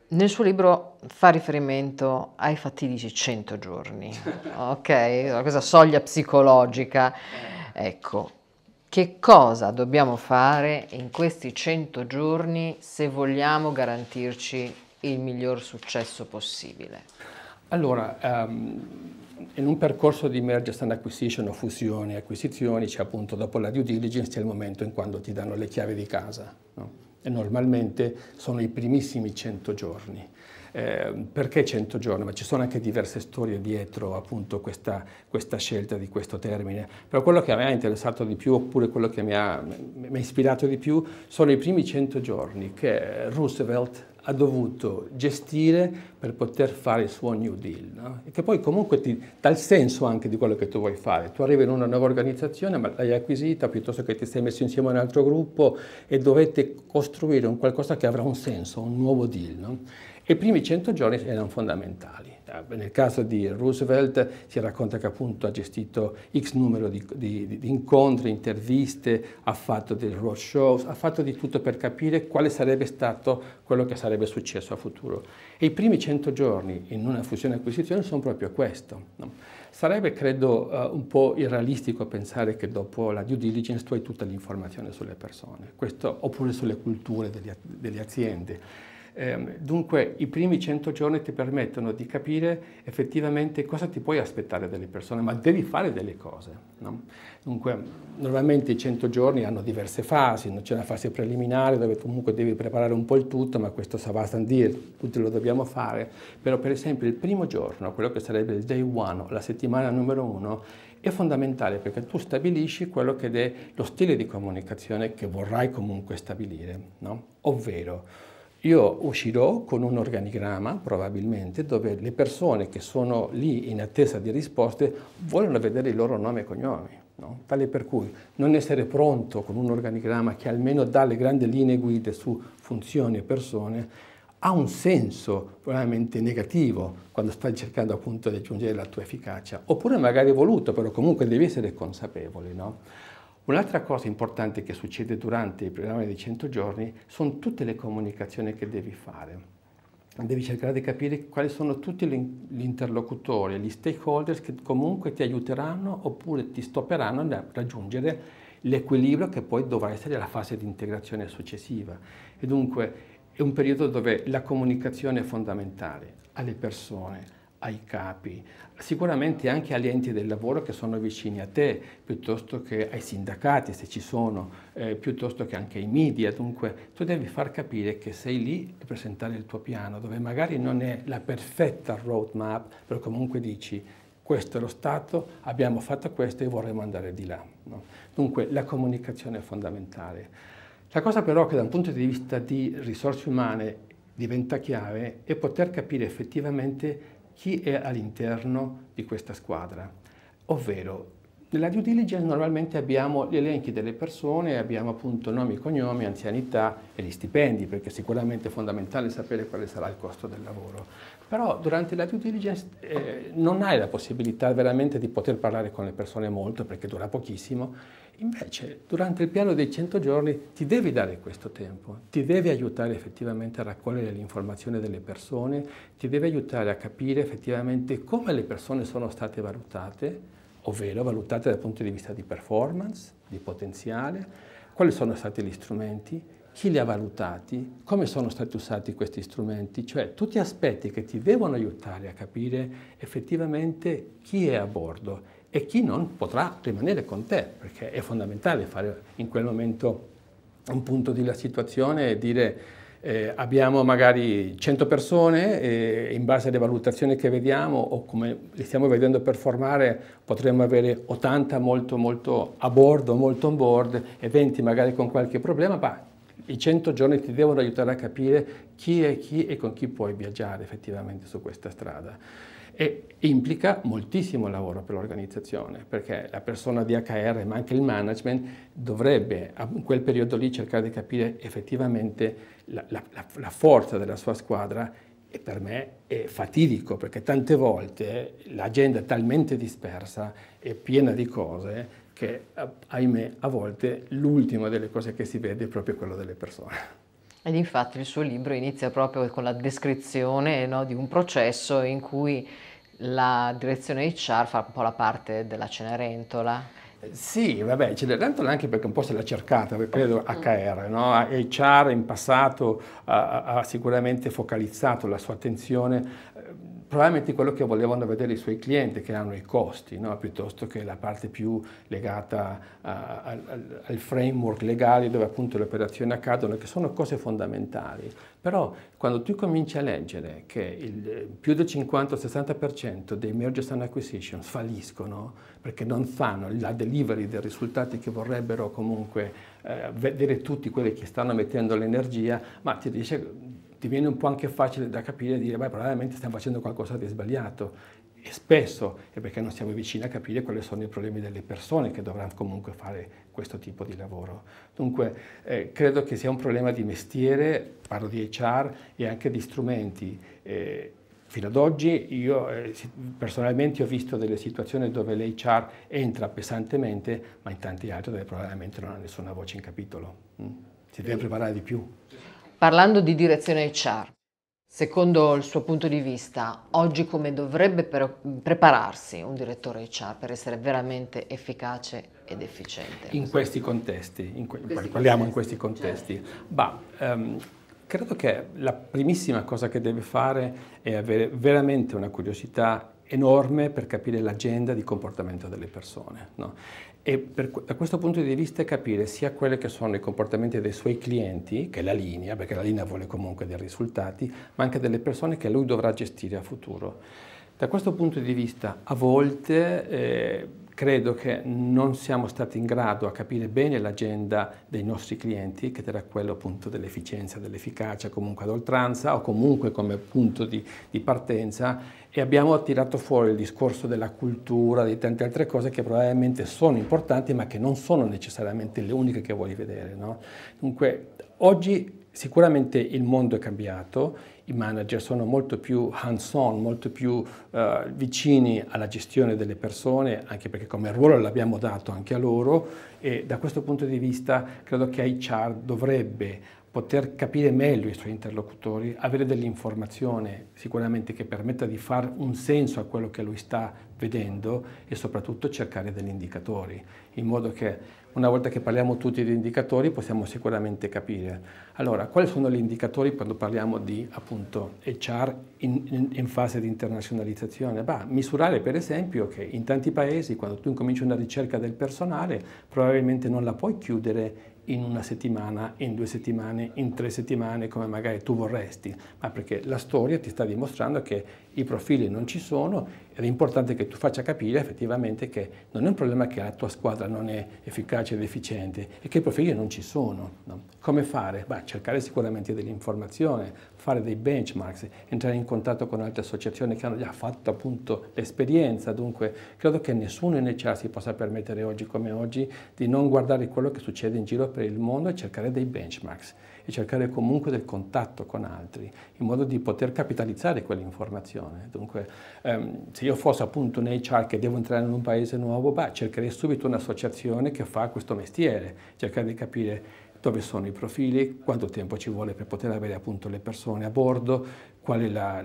Nel suo libro fa riferimento ai fatidici 100 giorni, ok? Questa soglia psicologica. Ecco, che cosa dobbiamo fare in questi 100 giorni se vogliamo garantirci il miglior successo possibile? Allora, in un percorso di mergers and acquisition o fusioni e acquisizioni c'è appunto dopo la due diligence c'è il momento in quando ti danno le chiavi di casa, no? E normalmente sono i primissimi 100 giorni. Perché 100 giorni? Ma ci sono anche diverse storie dietro appunto questa scelta di questo termine. Però quello che a me ha interessato di più, oppure quello che mi ha ispirato di più, sono i primi 100 giorni che Roosevelt ha dovuto gestire per poter fare il suo New Deal, no? E che poi comunque ti dà il senso anche di quello che tu vuoi fare. Tu arrivi in una nuova organizzazione, ma l'hai acquisita, piuttosto che ti sei messo insieme a un altro gruppo e dovete costruire un qualcosa che avrà un senso, un nuovo deal, no? E i primi 100 giorni erano fondamentali. Nel caso di Roosevelt si racconta che appunto ha gestito X numero di incontri, interviste, ha fatto dei roadshow, ha fatto di tutto per capire quale sarebbe stato quello che sarebbe successo a futuro. E i primi 100 giorni in una fusione e acquisizione sono proprio questo, no? Sarebbe, credo, un po' irrealistico pensare che dopo la due diligence tu hai tutta l'informazione sulle persone, questo, oppure sulle culture delle aziende. Dunque i primi 100 giorni ti permettono di capire effettivamente cosa ti puoi aspettare dalle persone, ma devi fare delle cose, no? Dunque normalmente i 100 giorni hanno diverse fasi, c'è una fase preliminare dove comunque devi preparare un po' il tutto, ma questo ça va sans dire, tutti lo dobbiamo fare, però per esempio il primo giorno, quello che sarebbe il day one, la settimana numero 1, è fondamentale perché tu stabilisci quello che è lo stile di comunicazione che vorrai comunque stabilire, no? Ovvero io uscirò con un organigramma, probabilmente, dove le persone che sono lì in attesa di risposte vogliono vedere il loro nome e cognomi, no? Tale per cui non essere pronto con un organigramma che almeno dà le grandi linee guida su funzioni e persone ha un senso probabilmente negativo quando stai cercando appunto di aggiungere la tua efficacia, oppure magari voluto, però comunque devi essere consapevole, no? Un'altra cosa importante che succede durante il programma di 100 giorni sono tutte le comunicazioni che devi fare. Devi cercare di capire quali sono tutti gli interlocutori, gli stakeholders che comunque ti aiuteranno oppure ti stopperanno a raggiungere l'equilibrio che poi dovrà essere la fase di integrazione successiva. E dunque è un periodo dove la comunicazione è fondamentale alle persone, ai capi, sicuramente anche agli enti del lavoro che sono vicini a te, piuttosto che ai sindacati se ci sono, piuttosto che anche ai media. Dunque tu devi far capire che sei lì e presentare il tuo piano, dove magari non è la perfetta roadmap, però comunque dici questo è lo stato, abbiamo fatto questo e vorremmo andare di là, no? Dunque la comunicazione è fondamentale. La cosa però che da un punto di vista di risorse umane diventa chiave è poter capire effettivamente chi è all'interno di questa squadra, ovvero nella due diligence normalmente abbiamo gli elenchi delle persone, abbiamo appunto nomi, cognomi, anzianità e gli stipendi, perché sicuramente è fondamentale sapere quale sarà il costo del lavoro. Però durante la due diligence non hai la possibilità veramente di poter parlare con le persone molto, perché dura pochissimo. Invece, durante il piano dei 100 giorni ti devi dare questo tempo, ti devi aiutare effettivamente a raccogliere l'informazione delle persone, ti devi aiutare a capire effettivamente come le persone sono state valutate, ovvero valutate dal punto di vista di performance, di potenziale, quali sono stati gli strumenti, chi li ha valutati, come sono stati usati questi strumenti, cioè tutti aspetti che ti devono aiutare a capire effettivamente chi è a bordo e chi non potrà rimanere con te, perché è fondamentale fare in quel momento un punto della situazione e dire abbiamo magari 100 persone e in base alle valutazioni che vediamo o come li stiamo vedendo performare potremmo avere 80 molto a bordo, molto on board e 20 magari con qualche problema, ma i 100 giorni ti devono aiutare a capire chi è chi e con chi puoi viaggiare effettivamente su questa strada. E implica moltissimo lavoro per l'organizzazione, perché la persona di HR, ma anche il management, dovrebbe in quel periodo lì cercare di capire effettivamente la forza della sua squadra, e per me è fatidico, perché tante volte l'agenda è talmente dispersa e piena di cose che, ahimè, a volte l'ultima delle cose che si vede è proprio quello delle persone. Ed infatti il suo libro inizia proprio con la descrizione, no, di un processo in cui la direzione HR fa un po' la parte della Cenerentola. Sì, vabbè, Cenerentola anche perché un po' se l'ha cercata, credo HR, no? HR in passato ha sicuramente focalizzato la sua attenzione, probabilmente quello che volevano vedere i suoi clienti, che hanno i costi, no? Piuttosto che la parte più legata al framework legale dove appunto le operazioni accadono, che sono cose fondamentali. Però quando tu cominci a leggere che più del 50-60% dei mergers and acquisitions falliscono perché non fanno la delivery dei risultati che vorrebbero comunque vedere tutti quelli che stanno mettendo l'energia, ma ti viene un po' anche facile da capire e dire, beh, probabilmente stiamo facendo qualcosa di sbagliato. E spesso è perché non siamo vicini a capire quali sono i problemi delle persone che dovranno comunque fare questo tipo di lavoro. Dunque, credo che sia un problema di mestiere, parlo di HR e anche di strumenti. Fino ad oggi io personalmente ho visto delle situazioni dove l'HR entra pesantemente, ma in tanti altri dove probabilmente non ha nessuna voce in capitolo. Si deve preparare di più. Parlando di direzione HR, secondo il suo punto di vista, oggi come dovrebbe prepararsi un direttore HR per essere veramente efficace ed efficiente? In questi contesti, parliamo in questi contesti. Credo che la primissima cosa che deve fare è avere veramente una curiosità enorme per capire l'agenda di comportamento delle persone, no? E da questo punto di vista capire sia quelli che sono i comportamenti dei suoi clienti, che è la linea, perché la linea vuole comunque dei risultati, ma anche delle persone che lui dovrà gestire a futuro. Da questo punto di vista, a volte credo che non siamo stati in grado a capire bene l'agenda dei nostri clienti, che era quello appunto dell'efficienza, dell'efficacia, comunque ad oltranza o comunque come punto di partenza, e abbiamo tirato fuori il discorso della cultura, di tante altre cose che probabilmente sono importanti, ma che non sono necessariamente le uniche che vuoi vedere, no? Dunque, oggi sicuramente il mondo è cambiato, i manager sono molto più hands-on, molto più vicini alla gestione delle persone, anche perché come ruolo l'abbiamo dato anche a loro, e da questo punto di vista credo che HR dovrebbe poter capire meglio i suoi interlocutori, avere dell'informazione sicuramente che permetta di fare un senso a quello che lui sta vedendo e soprattutto cercare degli indicatori, in modo che una volta che parliamo tutti di indicatori possiamo sicuramente capire. Allora, quali sono gli indicatori quando parliamo di appunto HR in fase di internazionalizzazione? Misurare per esempio che in tanti paesi quando tu incominci una ricerca del personale probabilmente non la puoi chiudere in una settimana, in 2 settimane, in 3 settimane come magari tu vorresti, ma perché la storia ti sta dimostrando che i profili non ci sono ed è importante che tu faccia capire effettivamente che non è un problema che la tua squadra non è efficace ed efficiente, è che i profili non ci sono, no? Come fare? Cercare sicuramente dell'informazione, fare dei benchmarks, entrare in contatto con altre associazioni che hanno già fatto appunto l'esperienza, dunque credo che nessuno in HR si possa permettere oggi come oggi di non guardare quello che succede in giro per il mondo e cercare dei benchmarks e cercare comunque del contatto con altri, in modo di poter capitalizzare quell'informazione. Dunque, se io fossi appunto un HR che devo entrare in un paese nuovo, cercherei subito un'associazione che fa questo mestiere, cercare di capire dove sono i profili, quanto tempo ci vuole per poter avere appunto le persone a bordo, qual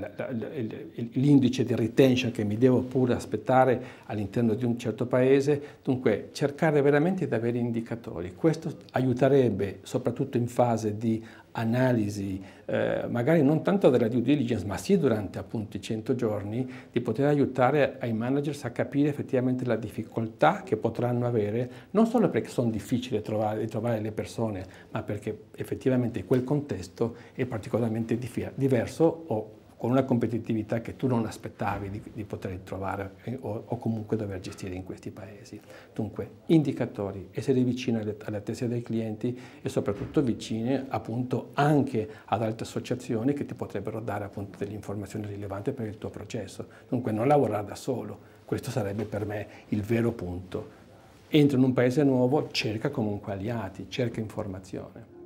è l'indice di retention che mi devo pure aspettare all'interno di un certo paese. Dunque cercare veramente di avere indicatori. Questo aiuterebbe soprattutto in fase di analisi, magari non tanto della due diligence, ma sì durante appunto i 100 giorni, di poter aiutare ai managers a capire effettivamente la difficoltà che potranno avere, non solo perché sono difficili trovare le persone, ma perché effettivamente quel contesto è particolarmente diverso o con una competitività che tu non aspettavi di poter trovare o comunque dover gestire in questi paesi. Dunque, indicatori, essere vicini alle attese dei clienti e soprattutto vicini appunto anche ad altre associazioni che ti potrebbero dare appunto delle informazioni rilevanti per il tuo processo. Dunque, non lavorare da solo, questo sarebbe per me il vero punto. Entra in un paese nuovo, cerca comunque aliati, cerca informazione.